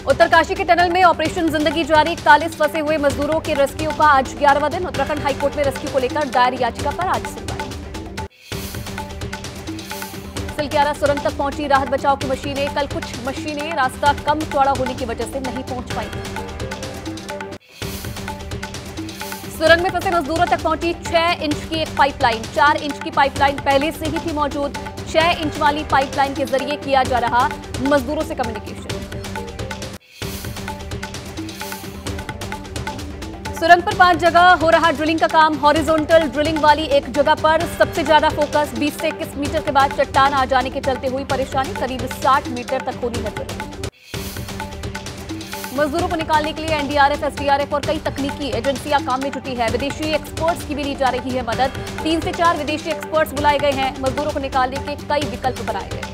उत्तरकाशी के टनल में ऑपरेशन जिंदगी जारी। 41 फंसे हुए मजदूरों के रेस्क्यू का आज 11वां दिन। उत्तराखंड हाईकोर्ट में रेस्क्यू को लेकर दायर याचिका पर आज सुनवाई। सिलक्यारा सुरंग तक पहुंची राहत बचाव की मशीनें। कल कुछ मशीनें रास्ता कम चौड़ा होने की वजह से नहीं पहुंच पाई। सुरंग में फंसे मजदूरों तक पहुंची 6 इंच की एक पाइपलाइन। 4 इंच की पाइपलाइन पहले से ही थी मौजूद। 6 इंच वाली पाइपलाइन के जरिए किया जा रहा मजदूरों से कम्युनिकेशन। सुरंग पर 5 जगह हो रहा ड्रिलिंग का काम। हॉरिजॉन्टल ड्रिलिंग वाली एक जगह पर सबसे ज्यादा फोकस। 20 से 21 मीटर के बाद चट्टान आ जाने के चलते हुई परेशानी। करीब 60 मीटर तक होनी है ड्रिलिंग। मजदूरों को निकालने के लिए एनडीआरएफ, एसडीआरएफ और कई तकनीकी एजेंसियां काम में जुटी है। विदेशी एक्सपर्ट्स की भी ली जा रही है मदद। 3 से 4 विदेशी एक्सपर्ट्स बुलाए गए हैं। मजदूरों को निकालने के कई विकल्प बनाए गए।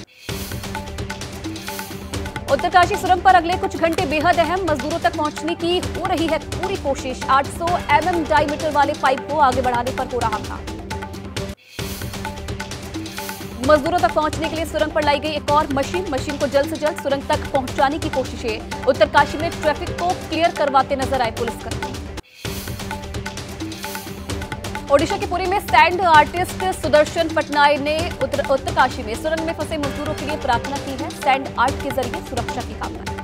उत्तरकाशी सुरंग पर अगले कुछ घंटे बेहद अहम। मजदूरों तक पहुंचने की हो रही है पूरी कोशिश। 800 mm डायमीटर वाले पाइप को आगे बढ़ाने पर हो रहा काम। मजदूरों तक पहुंचने के लिए सुरंग पर लाई गई एक और मशीन को जल्द से जल्द सुरंग तक पहुंचाने की कोशिशें। उत्तरकाशी में ट्रैफिक को क्लियर करवाते नजर आए पुलिसकर्मी। ओडिशा के पुरी में सैंड आर्टिस्ट सुदर्शन पटनायक ने उत्तरकाशी में सुरंग में फंसे मजदूरों के लिए प्रार्थना की है। सैंड आर्ट के जरिए सुरक्षा की कामना की।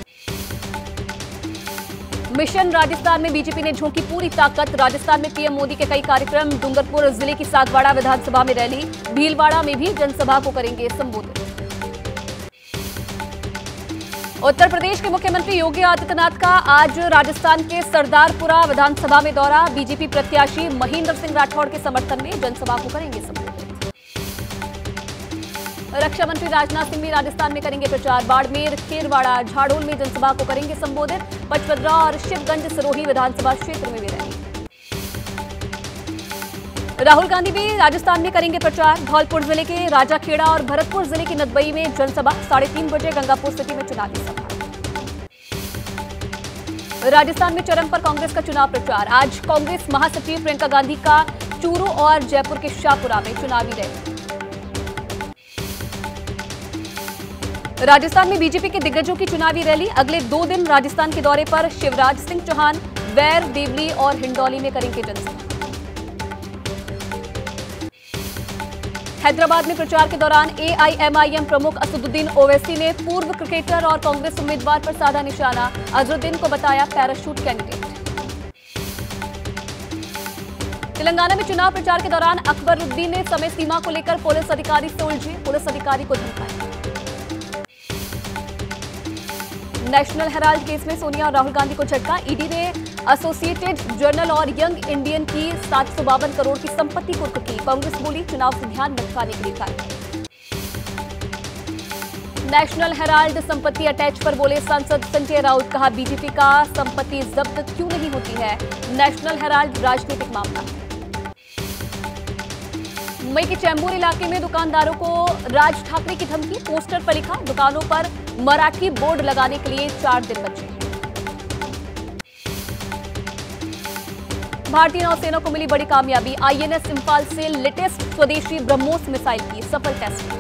मिशन राजस्थान में बीजेपी ने झोंकी पूरी ताकत। राजस्थान में पीएम मोदी के कई कार्यक्रम। डूंगरपुर जिले की सागवाड़ा विधानसभा में रैली। भीलवाड़ा में भी जनसभा को करेंगे संबोधित। उत्तर प्रदेश के मुख्यमंत्री योगी आदित्यनाथ का आज राजस्थान के सरदारपुरा विधानसभा में दौरा। बीजेपी प्रत्याशी महेंद्र सिंह राठौड़ के समर्थन में जनसभा को करेंगे संबोधित। रक्षा मंत्री राजनाथ सिंह भी राजस्थान में करेंगे प्रचार। बाड़मेर, खेरवाड़ा, झाड़ोल में जनसभा को करेंगे संबोधित। पचपदरा और शिवगंज सिरोही विधानसभा क्षेत्र में भी रैली। राहुल गांधी भी राजस्थान में करेंगे प्रचार। धौलपुर जिले के राजाखेड़ा और भरतपुर जिले की नदबई में जनसभा। 3:30 बजे गंगापुर सिटी में चुनावी सभा। राजस्थान में चरम पर कांग्रेस का चुनाव प्रचार। आज कांग्रेस महासचिव प्रियंका गांधी का चूरू और जयपुर के शाहपुरा में चुनावी रैली। राजस्थान में बीजेपी के दिग्गजों की चुनावी रैली। अगले 2 दिन राजस्थान के दौरे पर शिवराज सिंह चौहान वैर, देवली और हिंडौली में करेंगे जनसभा। हैदराबाद में प्रचार के दौरान एआईएमआईएम प्रमुख असदुद्दीन ओवैसी ने पूर्व क्रिकेटर और कांग्रेस उम्मीदवार पर साधा निशाना। अजहरुद्दीन को बताया पैराशूट कैंडिडेट। तेलंगाना में चुनाव प्रचार के दौरान अकबरुद्दीन ने समय सीमा को लेकर पुलिस अधिकारी से उलझे। पुलिस अधिकारी को धमकाया। नेशनल हेराल्ड केस में सोनिया और राहुल गांधी को झटका। ईडी ने एसोसिएटेड जर्नल और यंग इंडियन की 752 करोड़ की संपत्ति कुर्क की। कांग्रेस बोली चुनाव से ध्यान भटकाने के लिए कार्रवाई। नेशनल हेराल्ड संपत्ति अटैच पर बोले सांसद संजय राउत। कहा बीजेपी का संपत्ति जब्त क्यों नहीं होती है। नेशनल हेराल्ड राजनीतिक मामला है। मुंबई के चैंबूर इलाके में दुकानदारों को राज ठाकरे की धमकी। पोस्टर पर लिखा दुकानों पर मराठी बोर्ड लगाने के लिए 4 दिन बचे। भारतीय नौसेना को मिली बड़ी कामयाबी। आईएनएस इंफाल से लेटेस्ट स्वदेशी ब्रह्मोस मिसाइल की सफल टेस्टिंग।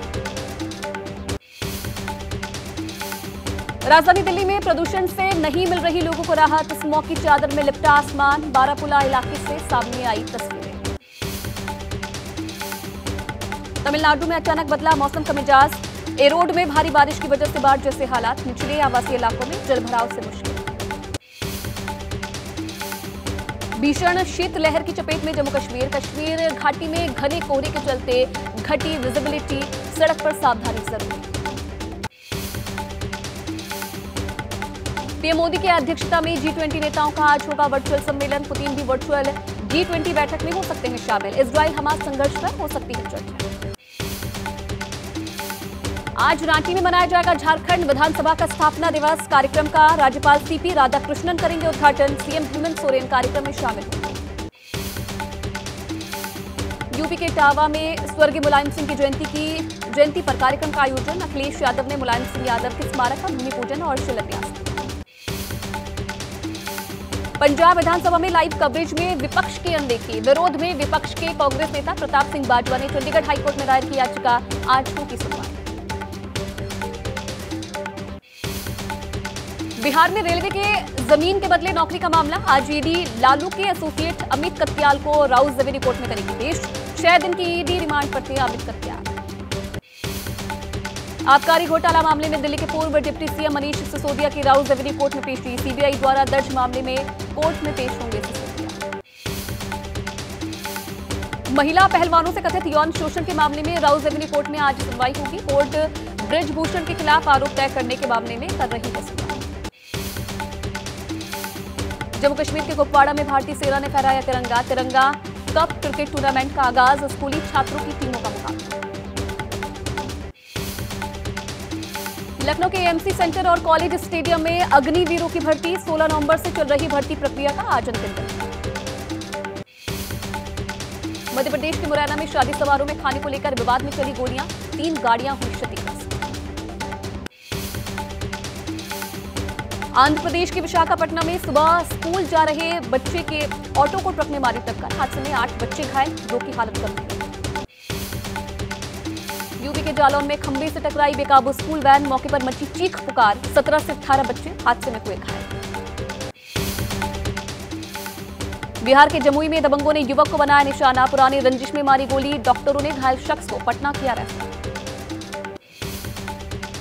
राजधानी दिल्ली में प्रदूषण से नहीं मिल रही लोगों को राहत। स्मॉग की चादर में लिपटा आसमान। बारापुला इलाके से सामने आई तस्वीरें। तमिलनाडु में अचानक बदला मौसम का मिजाज। एरोड में भारी बारिश की वजह से बाढ़ जैसे हालात। निचले आवासीय इलाकों में जलभराव से मुश्किल। भीषण शीतलहर की चपेट में जम्मू कश्मीर। कश्मीर घाटी में घने कोहरे के चलते घटी विजिबिलिटी। सड़क पर सावधानी जरूरी। पीएम मोदी की अध्यक्षता में G20 नेताओं का आज होगा वर्चुअल सम्मेलन। पुतिन भी वर्चुअल G20 बैठक में हो सकते हैं शामिल। इजराइल हमास संघर्ष पर हो सकती है चर्चा। आज रांची में मनाया जाएगा झारखंड विधानसभा का स्थापना दिवस। कार्यक्रम का राज्यपाल सीपी राधाकृष्णन करेंगे उद्घाटन। सीएम हेमंत सोरेन कार्यक्रम में शामिल होंगे। यूपी के इटावा में स्वर्गीय मुलायम सिंह की जयंती पर कार्यक्रम का आयोजन। अखिलेश यादव ने मुलायम सिंह यादव के स्मारक का भूमि पूजन और शिलान्यास। पंजाब विधानसभा में लाइव कवरेज में विपक्ष की अनदेखी। विरोध में विपक्ष के कांग्रेस नेता प्रताप सिंह बाजवा ने चंडीगढ़ हाईकोर्ट में दायर की याचिका। आज होगी सुनवाई। बिहार में रेलवे के जमीन के बदले नौकरी का मामला। आज ईडी लालू के एसोसिएट अमित कत्याल को राउस रेवेन्यू कोर्ट में करेगी पेश। 6 दिन की ईडी रिमांड पर थे अमित कत्याल। आबकारी घोटाला मामले में दिल्ली के पूर्व डिप्टी सीएम मनीष सिसोदिया की राउस रेवेन्यू कोर्ट में पेशी। सीबीआई द्वारा दर्ज मामले में कोर्ट में पेश होंगे सिसोदिया। महिला पहलवानों से कथित यौन शोषण के मामले में राउस रेवेन्यू कोर्ट में आज सुनवाई होगी। कोर्ट ब्रिजभूषण के खिलाफ आरोप तय करने के मामले में कर रही है सुनवाई। जम्मू कश्मीर के कुपवाड़ा में भारतीय सेना ने फहराया तिरंगा। तिरंगा कप क्रिकेट टूर्नामेंट का आगाज। स्कूली छात्रों की टीमों का मुकाबला। लखनऊ के एएमसी सेंटर और कॉलेज स्टेडियम में अग्निवीरों की भर्ती। 16 नवंबर से चल रही भर्ती प्रक्रिया का आज अंतिम दिन। मध्य प्रदेश के मुरैना में शादी समारोह में खाने को लेकर विवाद में चली गोलियां। 3 गाड़ियां हुई क्षतिग्रस्त। आंध्र प्रदेश के विशाखापट्टनम में सुबह स्कूल जा रहे बच्चे के ऑटो को ट्रक ने मारी टक्कर। हादसे में 8 बच्चे घायल, 2 की हालत गंभीर। यूपी के जालौन में खंभे से टकराई बेकाबू स्कूल वैन। मौके पर मची चीख पुकार। 17 से 18 बच्चे हादसे में हुए घायल। बिहार के जमुई में दबंगों ने युवक को बनाया निशाना। पुरानी रंजिश में मारी गोली। डॉक्टरों ने घायल शख्स को पटना किया रेफर।